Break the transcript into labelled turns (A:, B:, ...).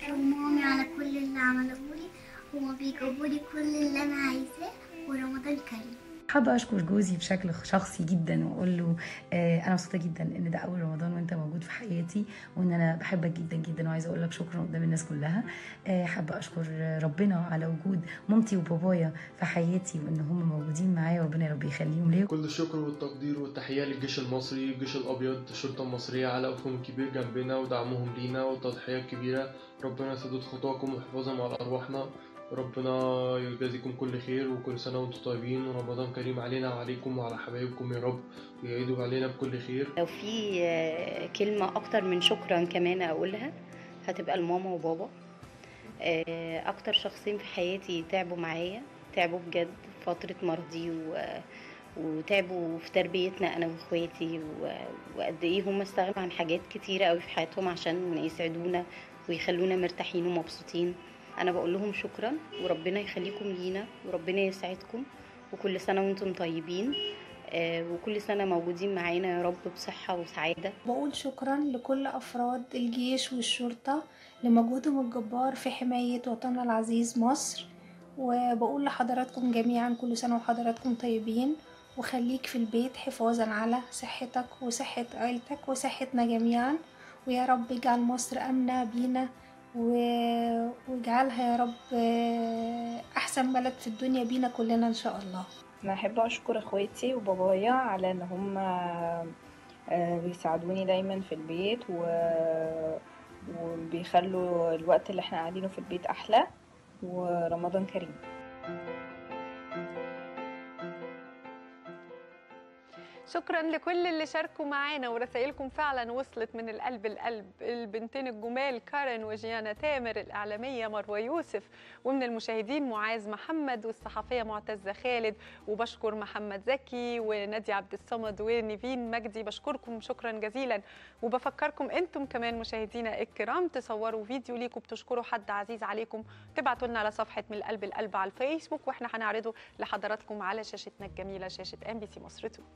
A: بابايا ومامي على كل اللي عملوهولي، هما بيجيبولي كل اللي أنا عايزاه، ورمضان كريم.
B: حابة أشكر جوزي بشكل شخصي جدا وأقول له أنا مبسوطة جدا إن ده أول رمضان وأنت موجود في حياتي، وإن أنا بحبك جدا جدا، وعايزة أقول لك شكرا قدام الناس كلها. حابة أشكر ربنا على وجود مامتي وبابايا في حياتي، وإن هم موجودين معايا، وربنا يا رب يخليهم ليا.
C: كل الشكر والتقدير والتحية للجيش المصري، الجيش الأبيض، الشرطة المصرية على وقوفهم الكبير جنبنا ودعمهم لينا والتضحية الكبيرة. ربنا يسدد خطاكم ويحفظهم على أرواحنا، ربنا يجازيكم كل خير، وكل سنة وانتم طيبين، ورمضان كريم علينا وعليكم وعلى حبايبكم يا رب، ويعيدوا علينا بكل خير.
D: لو في كلمة أكتر من شكرا كمان أقولها هتبقى لماما وبابا. أكتر شخصين في حياتي تعبوا معايا، تعبوا بجد في فترة مرضي وتعبوا في تربيتنا أنا وإخواتي، وقد إيه هم استغنوا عن حاجات كتيرة أوي في حياتهم عشان يسعدونا ويخلونا مرتاحين ومبسوطين. أنا بقول لهم شكرا، وربنا يخليكم لينا، وربنا يسعدكم، وكل سنة وانتم طيبين، وكل سنة موجودين معانا يا رب بصحة وسعادة.
E: بقول شكرا لكل أفراد الجيش والشرطة لمجهودهم الجبار في حماية وطننا العزيز مصر، وبقول لحضراتكم جميعا كل سنة وحضراتكم طيبين، وخليك في البيت حفاظا على صحتك وصحة عيلتك وصحتنا جميعا، ويا رب اجعل مصر أمنة بينا واجعلها يا رب أحسن بلد في الدنيا بينا كلنا إن شاء الله.
F: انا احب اشكر اخواتي وبابايا على ان هم بيساعدوني دايما في البيت وبيخلوا الوقت اللي احنا قاعدينه في البيت احلى، ورمضان كريم.
G: شكرا لكل اللي شاركوا معانا، ورسائلكم فعلا وصلت من القلب القلب. البنتين الجمال كارين وجيانا تامر، الإعلامية مروة يوسف، ومن المشاهدين معاذ محمد، والصحفية معتزة خالد، وبشكر محمد زكي ونادي عبد الصمد ونيفين مجدي. بشكركم شكرا جزيلا، وبفكركم انتم كمان مشاهدينا الكرام تصوروا فيديو ليكم بتشكروا حد عزيز عليكم، تبعتوا لنا على صفحة من القلب القلب على الفيسبوك، واحنا هنعرضه لحضراتكم على شاشتنا الجميلة، شاشة MBC مصر 2.